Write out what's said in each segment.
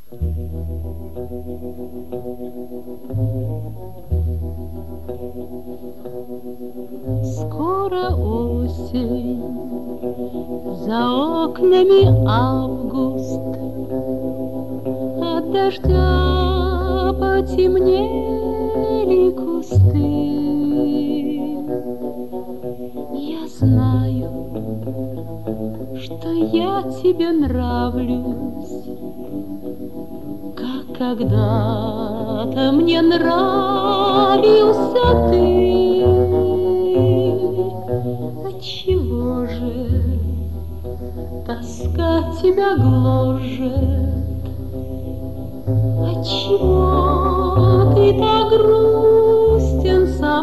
Скоро осень, за окнами август, от дождя потемнели кусты. Я знаю, что я тебе нравлюсь, как когда-то мне нравился ты. Отчего же тоска тебя гложет? Отчего ты так грустен со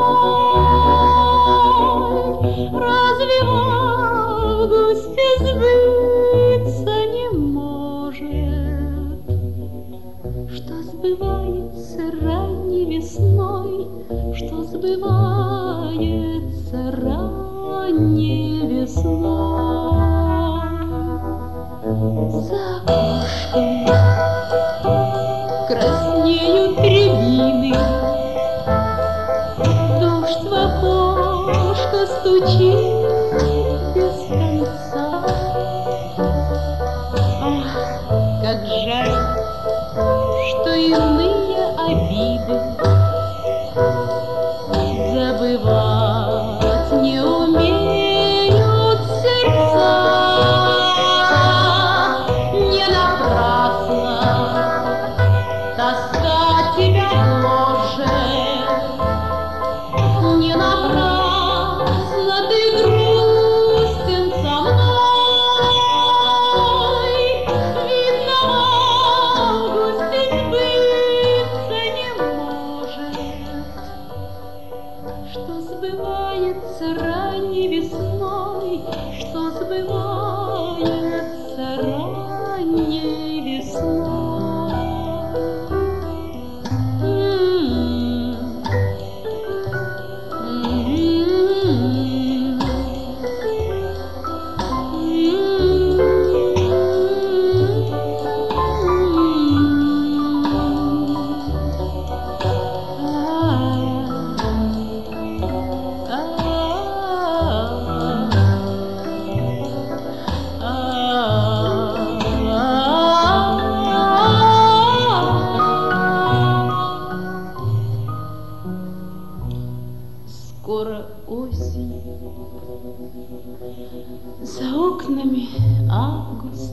мной? Разве в августе сбыться не может, что сбывается ранней весной, что сбывается ранней весной? За окошком краснеют рябины, дождь в окошко стучит без конца. Ах, как жаль, что иные обиды забывать не умеют сердца. Не напрасно тоска тебя гложет, не напрасно ты грустен со мной. Видно, в августе сбыться не может, что сбывается ранней весной, что сбывается ранней весной. Скоро осень, за окнами август,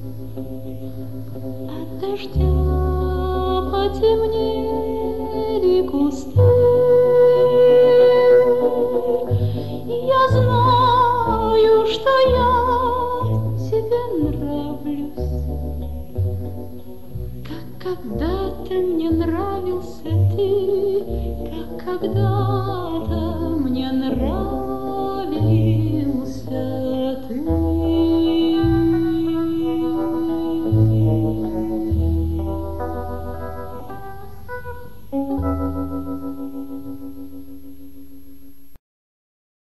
от дождя потемнели кусты. Я знаю, что я тебе нравлюсь, как когда-то мне нравился